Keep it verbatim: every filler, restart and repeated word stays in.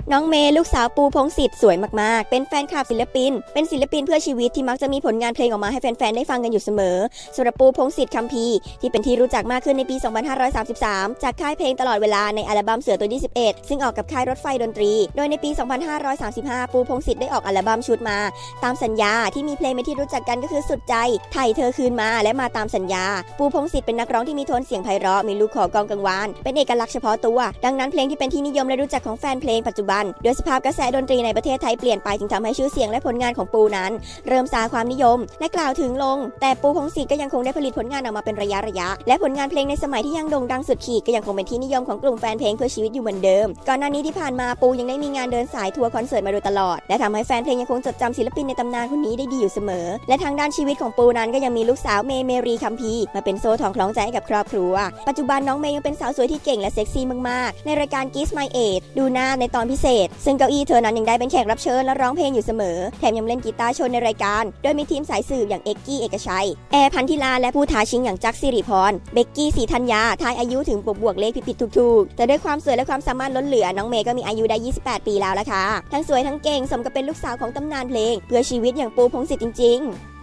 น้องเมย์ลูกสาวปูพงษ์สิทธิ์สวยมากๆเป็นแฟนคลับศิลปินเป็นศิลปินเพื่อชีวิตที่มักจะมีผลงานเพลงออกมาให้แฟนๆได้ฟังกันอยู่เสมอสำหรับปูพงษ์สิทธิ์คัมภีร์ที่เป็นที่รู้จักมากขึ้นในปี สองพันห้าร้อยสามสิบสาม จากค่ายเพลงตลอดเวลาในอัลบั้มเสือตัวที่สิบเอ็ดซึ่งออกกับค่ายรถไฟดนตรีโดยในปี สองพันห้าร้อยสามสิบห้า ปูพงษ์สิทธิ์ได้ออกอัลบั้มชุดมาตามสัญญาที่มีเพลงเป็นที่รู้จักกันก็คือสุดใจไถ่เธอคืนมาและมาตามสัญญาปูพงษ์สิทธิ์เป็นนักร้องที่มีโทนเสียงไพเราะมีลูกคอกองกังวานเป็นเอกลักษณ์เฉพาะตัวดังนั้นเพลงที่เป็นที่นิยมและรู้จักของแฟนเพลงปัจจุบันโดยสภาพกระแสดนตรีในประเทศไทยเปลี่ยนไปจึงทำให้ชื่อเสียงและผลงานของปูนั้นเริ่มซาความนิยมและกล่าวถึงลงแต่ปูพงษ์สิทธิ์ก็ยังคงได้ผลิตผลงานออกมาเป็นระยะระยะและผลงานเพลงในสมัยที่ยังโด่งดังสุดขีดก็ยังคงเป็นที่นิยมของกลุ่มแฟนเพลงเพื่อชีวิตอยู่เหมือนเดิมก่อนหน้านี้ที่ผ่านมาปูยังได้มีงานเดินสายทัวร์คอนเสิร์ตมาโดยตลอดและทำให้แฟนเพลงยังคงจดจำศิลปินในตำนานคนนี้ได้ดีอยู่เสมอและทางด้านชีวิตของปูนั้นก็ยังมีลูกสาวเมย์เมรีคัมภีร์มาเป็นโซ่ทองคล้องใจให้กับครอบครัวปัจจุบันน้องเมย์ยังเป็นสาวสวยที่เก่งและเซ็กซี่มากๆในรายการ Kiss My Age ดูหน้าในตอนพิเศษซึ่งเก้าอี้เธอนั้นยังได้เป็นแขกรับเชิญและร้องเพลงอยู่เสมอแถมยังเล่นกีตาร์โชว์ในรายการโดยมีทีมสายสืบอย่างเอกกี้เอกชัยแอร์พันธิลาและผู้ท้าชิงอย่างจักรสิริพรเบกกี้ศรีธัญญาทายอายุถึงบวกบวกเลขผิดๆถูกๆแต่ด้วยความสวยและความสามารถล้นเหลือน้องเมย์ก็มีอายุได้ยี่สิบแปดปีแล้วล่ะค่ะทั้งสวยทั้งเก่งสมกับเป็นลูกสาวของตำนานเพลงเพื่อชีวิตอย่างปูพงษ์สิทธิ์จริงๆ